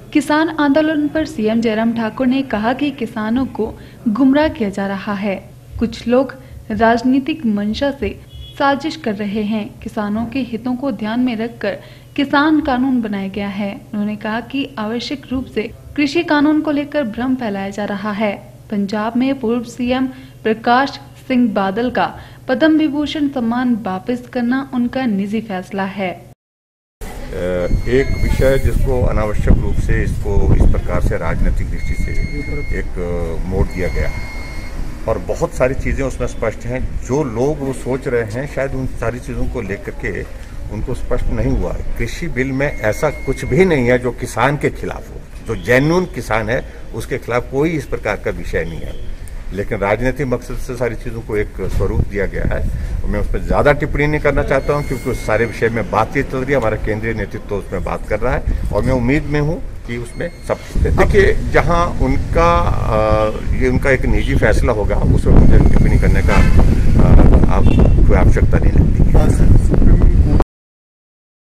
किसान आंदोलन पर सीएम जयराम ठाकुर ने कहा कि किसानों को गुमराह किया जा रहा है। कुछ लोग राजनीतिक मंशा से साजिश कर रहे हैं। किसानों के हितों को ध्यान में रखकर किसान कानून बनाया गया है। उन्होंने कहा कि आवश्यक रूप से कृषि कानून को लेकर भ्रम फैलाया जा रहा है। पंजाब में पूर्व सीएम प्रकाश सिंह बादल का पद्म विभूषण सम्मान वापस करना उनका निजी फैसला है। एक विषय जिसको अनावश्यक रूप से इसको इस प्रकार से राजनीतिक दृष्टि से एक मोड़ दिया गया और बहुत सारी चीज़ें उसमें स्पष्ट हैं। जो लोग वो सोच रहे हैं शायद उन सारी चीज़ों को लेकर के उनको स्पष्ट नहीं हुआ। कृषि बिल में ऐसा कुछ भी नहीं है जो किसान के खिलाफ हो। जो जेन्युइन किसान है उसके खिलाफ कोई इस प्रकार का विषय नहीं है, लेकिन राजनीतिक मकसद से सारी चीज़ों को एक स्वरूप दिया गया है। मैं उस पर ज़्यादा टिप्पणी नहीं करना चाहता हूं क्योंकि उस सारे विषय में बातचीत चल रही है। हमारा केंद्रीय नेतृत्व उसमें बात कर रहा है और मैं उम्मीद में हूं कि उसमें सब देखिए जहां उनका एक निजी फैसला होगा उस पर मुझे टिप्पणी करने का कोई आवश्यकता नहीं लगती।